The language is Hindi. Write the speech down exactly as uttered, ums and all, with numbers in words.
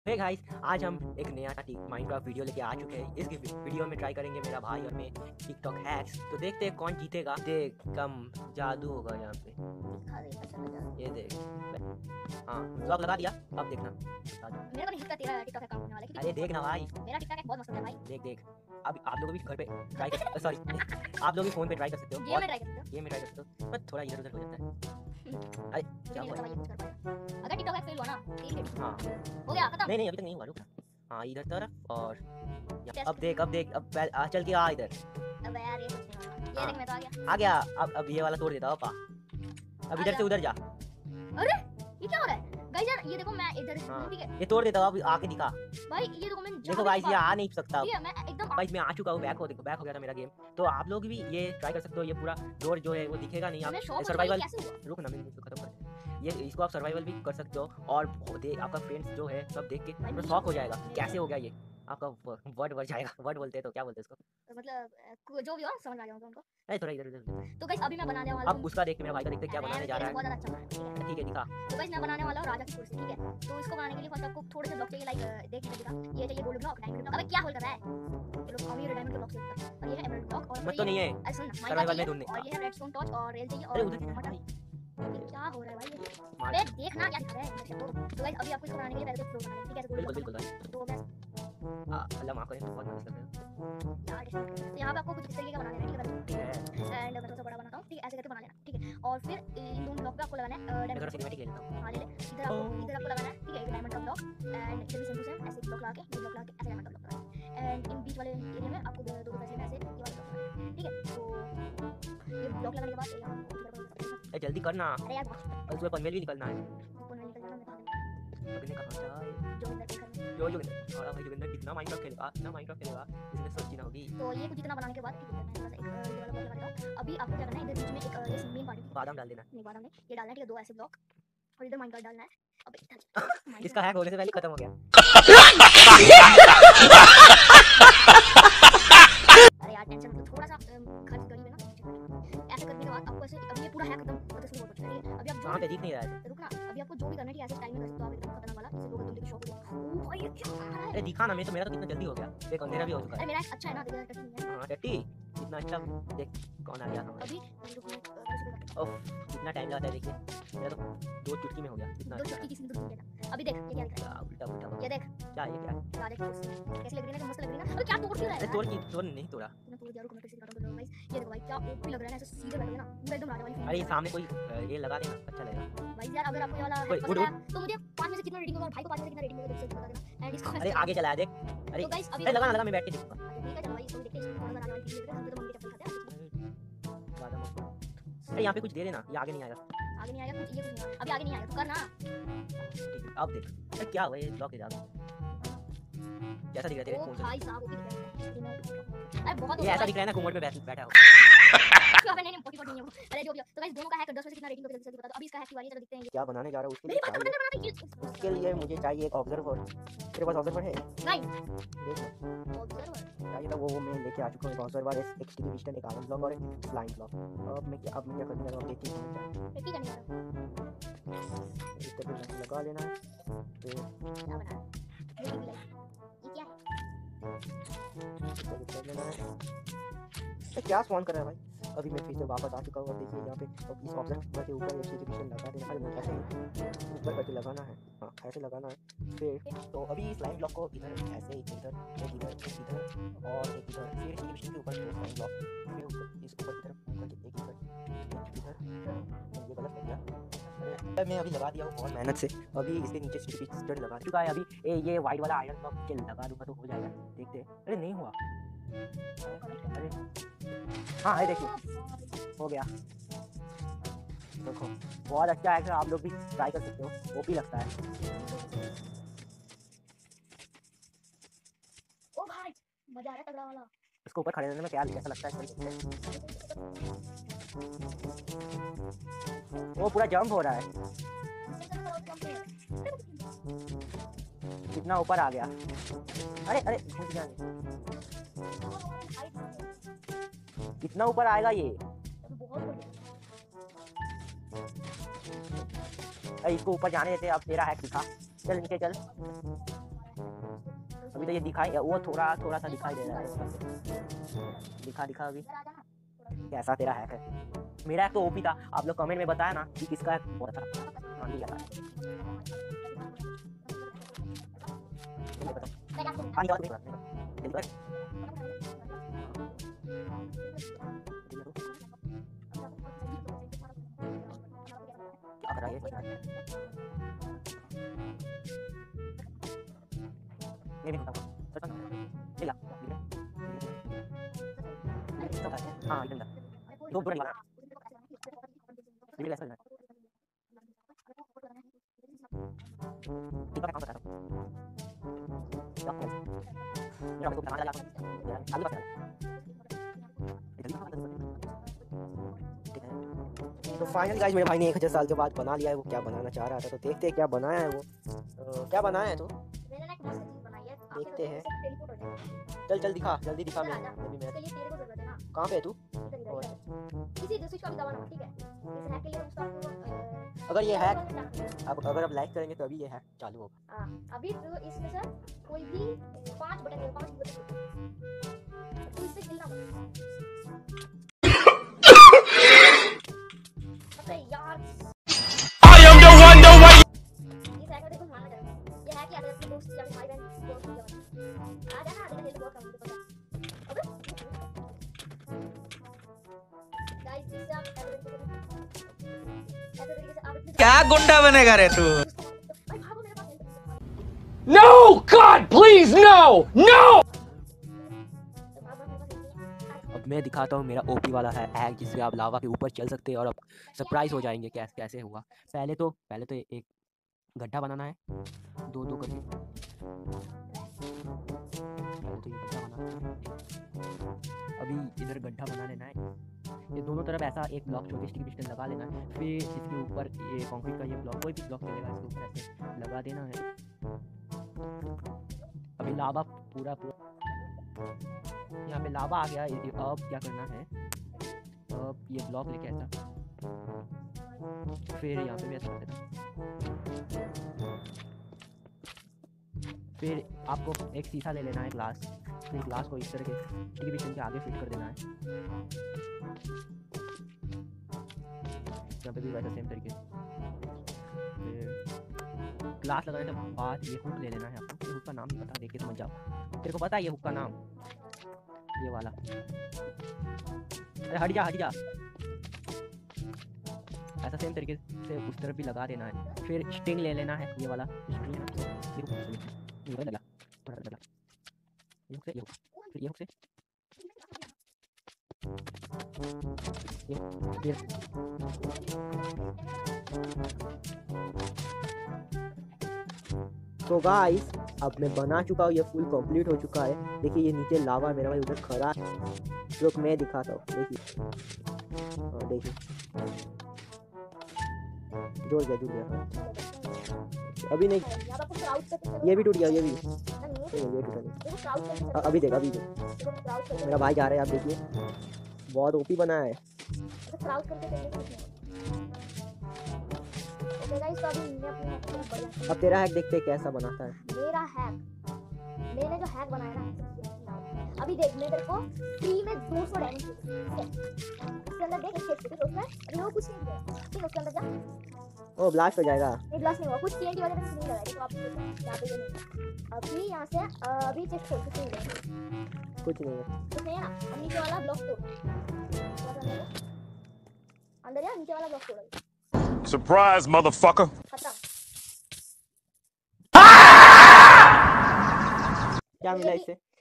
हे गाइस, आज हम एक नया माइनक्राफ्ट वीडियो लेके आ चुके हैं। इस वीडियो में ट्राई करेंगे मेरा भाई और मैं टिकटॉक हैक्स। तो देखते हैं कौन जीतेगा। देख कम जादू होगा यहाँ पे। ये देख, हाँ ब्लॉग लगा दिया। अब देखना मेरे को नहीं लगता तेरा टिकटॉक अकाउंट होने वाला है। अरे देखना भाई, मेरा टिकटॉक है बहुत मस्त है भाई। देख देख अब आप लोग भी घर पे ट्राई कर सॉरी आप लोग भी फोन पे ट्राई कर सकते हो। गेम में ट्राई कर सकते हो। गेम में ट्राई कर सकते हो, बस थोड़ा इधर उधर हो जाता है। अरे क्या हुआ? अगर टिकटॉक हैक फेल हुआ ना तेरी हाँ हो गया खत्म। नहीं नहीं अभी तक नहीं हुआ, रुक। हाँ इधर तरफ और अब देख अब देख अब आ, चल के आ इधर। अबे यार ये ये देख मैं तो आ गया आ गया। अब अब ये वाला तोड़ देता हूँ पा। अब इधर से उधर जा। अरे ये क्या हो रहा है गाइस? यार ये देखो मैं इधर हाँ, ठीक है ये तोड़ देता हूँ। अब आके दिखा भाई। ये देखो मैं देखो गाइस, ये आ नहीं सकता। ठीक है मैं एकदम गाइस मैं आ चुका हूँ, बैक हो देखो बैक हो गया था मेरा गेम। तो आप लोग भी ये ट्राई कर सकते हो। ये पूरा डोर जो है वो दिखेगा नहीं। आप सर्वाइवल रुक ना, मैं खत्म कर। ये इसको आप सर्वाइवल भी कर सकते हो और दे आपका फ्रेंड्स जो है सब देख के पूरा शॉक हो जाएगा कैसे हो गया ये। आपका वर्ड बढ़ जाएगा। वर्ड बोलते हैं तो क्या बोलते हैं इसको, मतलब जो भी हो समझ आ गया उनको। अरे थोड़ा इधर उधर। तो गाइस अभी मैं बनाने वाला हूं। अब उसका देख के मेरा भाई का देखते क्या बनाने जा रहा है। बहुत ज्यादा अच्छा ठीक है ठीक है दिखा। तो गाइस मैं बनाने वाला हूं राजा की कुर्सी। ठीक है तो इसको बनाने के लिए फर्स्ट आपको थोड़े से ब्लॉक चाहिए। लाइक देख लीजिए दिखा, ये चाहिए गोल्ड ब्लॉक, डायमंड ब्लॉक। अबे क्या होल कर रहा है ये लोग? अभी डायमंड ब्लॉक चाहिए और ये है एमराल्ड ब्लॉक और मत तो नहीं है अरे सुन ना सर्वाइवल में ढूंढने। और ये है रेडस्टोन टॉर्च और रेल चाहिए। अरे और उधर मटर क्या हो रहा है भाई ये? अबे देखना क्या दिख रहा है। तो गाइस अभी आपको इसको बनाने के लिए पहले तो फ्लोर बनाना है। ठीक है बिल्कुल बिल्कुल भाई। तो मैं अल्लाह माफ करे बहुत मदद कर रहे हो। तो यहाँ पे आपको कुछ इस तरीके का बनाना है। ठीक है एंड मैं थोड़ा सा बड़ा बनाता हूँ। ठीक है ऐसे करके बना लेना। ठीक है और फिर इन दोनों ब्लॉक पे आपको लगाना है डायमंड सिनेमैटिक ले लेता हूं। हां ले ले। इधर आपको इधर आपको लगाना है। ठीक है डायमंड का ब्लॉक एंड इधर भी सेम टू सेम ऐसे ब्लॉक लगा के ब्लॉक लगा के ऐसे डायमंड का ब्लॉक लगाना है। एंड इन बीच वाले एरिया में आपको दो दो पैसे में ऐसे ये वाला ब्लॉक लगाना है। ठीक है तो ये ब्लॉक लगाने के बाद ए जल्दी करना। अरे यार बहुत उसमें पनवेल भी निकलना है। पनवेल निकल जाना। मैं अभी कहां जाए जो इधर देखा जो जो और भाई जोगिंदर कितना माइनक्राफ्ट खेलेगा, कितना माइनक्राफ्ट खेलेगा इसमें सोचती ना होगी। तो ये कुछ इतना बनाने के बाद ठीक है मैं एक ये वाला ब्लॉक लगा देता हूं। अभी आपको क्या करना है, इधर बीच में एक ये मेन पार्ट बादाम डाल देना। नहीं बादाम नहीं ये डालना है। ठीक है दो ऐसे ब्लॉक और इधर माइनकार्ट डालना है। अबे इसका हैक होने से पहले खत्म हो गया। अरे यार टेंशन मत, थोड़ा सा खर्च करिए ना। ऐसे करने के बाद आपको ऐसे अभी ये पूरा हैक खत्म मतलब शुरू हो चुका है। अभी आप हां पे दिख नहीं रहा है। रुकना, अभी आपको जो भी करना है ठीक ऐसे टाइम में कर सकते हो आप एकदम खतरनाक वाला। जैसे लोग तुम शॉक हो ओ भाई ये क्या हो रहा है? अरे दिखा ना, मैं तो मेरा तो कितना जल्दी हो गया। देख अंधेरा भी हो चुका अरे है। मेरा अच्छा है ना देखो कटिंग है। हां टट्टी कितना अच्छा। देख कौन आ गया हमारा। अभी ओह कितना टाइम लगता है देखिए। मेरा तो दो चुटकी में हो गया। कितना दो चुटकी किसी ने दो चुटकी। अभी देख ये क्या दिख रहा है? उल्टा उल्टा ये देख क्या ये क्या राजा की कुर्सी कैसी लग रही है ना? मस्त लग रही है ना? अरे क्या तोड़ क्यों रहा है? तोड़ की तोड़ नहीं तोड़ा। तूने तोड़ दिया। रुको मैं फिर से दिखाता हूं गाइस। ये देखो भाई क्या ओपी लग रहा है ना? ऐसे सीधे बैठोगे ना पूरा एकदम राजा वाली फीलिंग। अरे सामने कोई ये लगा देना अच्छा लगेगा भाई यार अगर आपको ये वाला पसंद आया तो मुझे पाँच में से कितना रेटिंग होगा और भाई को पाँच में से कितना रेटिंग होगा जल्दी बता देना। एंड इसको अरे आगे चला देख। अरे तो गाइस अभी अरे लगा ना लगा, मैं बैठ के देखूंगा। ठीक है चलो भाई इसको भी देखते हैं। इसको राजा वाली फीलिंग हम तो मम्मी के चप्पल खाते हैं। बादाम अरे यहाँ पे कुछ दे देना, ये आगे नहीं आएगा। आगे नहीं आएगा कुछ, ये कुछ नहीं आएगा। अभी आगे नहीं आएगा तो करना। ठीक है अब देख। अरे क्या हुआ ये ब्लॉक के जादू जैसा दिख रहा है तेरे ओ फोन से। भाई साहब वो भी दिख रहा है। अरे बहुत ये ऐसा दिख रहा है ना कोमोड पे बैठा हो। अबे नहीं नहीं पॉटी पॉटी नहीं है वो। अरे जो भी हो तो गाइस दोनों का हैक दस में से कितना रेटिंग होगा जल्दी जल्दी बता दो। अभी इसका हैक की बारी है, चलो देखते हैं। क्या बनाने जा रहा हूँ उसके मेरी लिए बात चाहिए, करने बनाना उसके लिए मुझे चाहिए एक ऑब्जर्वर। तेरे पास ऑब्जर्वर है? गाइस देख ऑब्जर्वर चाहिए था वो वो मैं लेके आ चुका हूँ। एक ऑब्जर्वर एक एक्सटी पिस्टन एक आयरन ब्लॉक और एक स्लाइम ब्लॉक। अब मैं क्या अब मैं क्या करने जा रहा हूँ देखिए समझ जाए। रेटिंग करने जा रहा हूं। इस तरह से लगा लेना फिर क्या बना ये भी लाइक ये क्या है? कर लेना है। ये क्या स्पॉन कर रहा है भाई? अभी मैं फिर से वापस आ चुका हूँ। अब देखिए यहाँ पे अब इस ऑब्जर्वर के ऊपर एक्सटी पिस्टन लगा देना है। मैं कैसे ऊपर करके लगाना है? हाँ ऐसे लगाना है। फिर तो अभी स्लाइम ब्लॉक को इधर ऐसे एक इधर एक इधर एक इधर और एक इधर फिर एक्सटी पिस्टन के ऊपर स्लाइम ब्लॉक फिर ऊपर इस ऊपर की तरफ ऊपर के एक इधर एक इधर। ये गलत लग गया। मैं अभी लगा दिया हूँ बहुत मेहनत से। अभी इसके नीचे एक्सटी पिस्टन लगा चुका है। अभी ए, ये वाइट वाला आयरन ब्लॉक के लगा दूंगा तो हो जाएगा। देखते हैं। अरे नहीं हुआ। अरे हाँ है देखिए हो गया। देखो बहुत अच्छा है, आप लोग भी ट्राई कर सकते हो, वो भी लगता है। ओ भाई मजा आ रहा है तगड़ा वाला। इसको ऊपर खड़े रहने में क्या कैसा लगता है? वो पूरा जंप हो रहा है। कितना ऊपर आ गया। अरे अरे घुस गया। कितना ऊपर आएगा ये? अरे इसको ऊपर जाने देते। अब तेरा हैक दिखा। चल नीचे चल। अभी तो ये दिखाई, वो थोड़ा थोड़ा सा दिखाई दे रहा है। दिखा दिखा अभी इधर आ जाना थोड़ा। कैसा तेरा हैक है। मेरा हैक तो ओपी था, आप लोग कमेंट में बताया ना कि किसका हैक बहुत अच्छा था। हाँ ठीक है मैं क्या करूं? हाँ ये बात नहीं जल्दी कर। क्या कर रहा है ये? मैं भी बताऊँ चल ले ला हाँ इधर ला दो दो निकालना ये भी ऐसा करना ठीक है काम करता हूँ मेरा को खाना ला आलू बस तो फाइनल गाइस मेरे भाई ने एक हज़ार साल के बाद बना लिया है वो क्या बनाना चाह रहा था। तो देखते हैं क्या बनाया है वो। तो क्या बनाया है तो मैंने ना एक मस्त चीज बनाई है। देखते हैं। टेलीपोर्ट हो जाएगा। चल चल दिखा जल्दी दिखा। इधर मैं आ जा। अभी मैं इसके लिए तेरे को जरूरत है ना। कहाँ पे है तू? इधर इधर इधर। किसी स्विच का भी दबाना ठीक है। इस हैक के लिए उसका आपको अगर ये हैक अब अगर अब लाइक करेंगे तो अभी ये हैक चालू होगा। हां अभी तो इसमें से कोई भी पांच बटन है पांच बटन तो इससे हिलना मत। अरे यार I am the one the way. इस हैक में देखो मानना चाहिए। ये हैक ही आता है अपने दोस्त या भाई बहन दोस्त या आ जाना आगे हेल्प बहुत कम मुझे पता है। अबे गाइस इससे आप ऐसे तरीके से आप क्या गुंडा बनेगा रे तू? भाई भागो मेरे पास help. No, God, please, no, no. अब मैं दिखाता हूँ मेरा ओपी वाला है हैक जिससे आप लावा के ऊपर चल सकते हैं और अब सरप्राइज हो जाएंगे कैसे कैसे हुआ। पहले तो पहले तो एक गड्ढा बनाना है दो दो करके। पहले तो ये गड्ढा बनाना है। अभी इधर गड्ढा बना लेना है। ये दोनों तरफ ऐसा एक ब्लॉक छोटी स्टिकी पिस्टन लगा लेना है। फिर इसके ऊपर ये कंक्रीट का ये ब्लॉक कोई भी ब्लॉक चलेगा इसके ऊपर ऐसे लगा देना है। अभी लावा पूरा पूरा यहाँ पे लावा आ गया। अब क्या करना है अब ये ब्लॉक लेके ऐसा फिर यहाँ पे भी ऐसा करना। फिर आपको एक शीशा ले लेना है ग्लास। फिर ग्लास को इस तरह के स्टिकी पिस्टन के आगे फिट कर देना है। यहाँ पे भी वैसा सेम तरीके। फिर ग्लास लगाने के बाद ये हुक ले लेना है आपको। ये हुक का नाम नहीं पता देख के समझ जाओ। तेरे को पता है ये हुक का नाम ये वाला। अरे हट जा हट जा। ऐसा सेम तरीके से उस तरफ भी लगा देना है। फिर स्ट्रिंग ले लेना है ये वाला स्ट्रिंग। ये लगा थोड़ा लगा ये हुक से ये हुक फिर ये हुक से ये फिर तो गाइस अब मैं बना चुका हूँ। ये फुल कंप्लीट हो चुका है। देखिए ये नीचे लावा मेरा भाई उधर खड़ा है जो मैं दिखाता हूँ। देखिए हाँ देखिए जुड़ गया जुड़ गया। अभी नहीं यहां पर क्राउड करके ये भी टूट गया ये भी नहीं ये ये टूटा नहीं। देखो क्राउड करके अ- अभी देख अभी देख देखो क्राउड करके मेरा भाई जा रहा है। आप देखिए बहुत ओपी बना है। क्राउड करके चलने की कोशिश ओके गाइस तो अभी मैं अपने हैक को बढ़िया अब तेरा हैक देखते हैं कैसा बनाता है। मेरा हैक मैंने जो हैक बनाया ना अभी देख मैं तेरे को फ्री में दो सौ डायमंड ठीक है इसके अंदर देख एक ठीक है उसमें अभी वो कुछ नहीं है ठीक है उसके अंदर जा ओ ब्लास्ट हो जाएगा। एक ग्लास नहीं हुआ कुछ टीएनटी वगैरह कुछ नहीं लगाया तो आप यहाँ पे ये नहीं अभी यहाँ से अभी चेक कर कुछ नहीं है कुछ नहीं है कुछ नहीं है ना अब नीचे वाला ब्लॉक तोड़ अंदर यार नीचे वाला ब्लॉक तोड़ Surprise, motherfucker. खत्म क्या मिला इससे।